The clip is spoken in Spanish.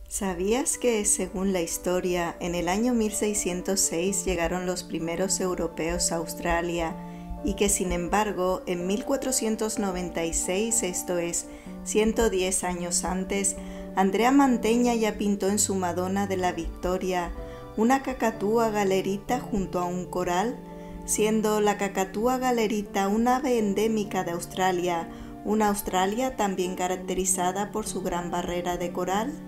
¿Sabías que, según la historia, en el año 1606 llegaron los primeros europeos a Australia y que, sin embargo, en 1496, esto es, 110 años antes, Andrea Mantegna ya pintó en su Madonna de la Victoria una cacatúa galerita junto a un coral, siendo la cacatúa galerita un ave endémica de Australia, una Australia también caracterizada por su gran barrera de coral?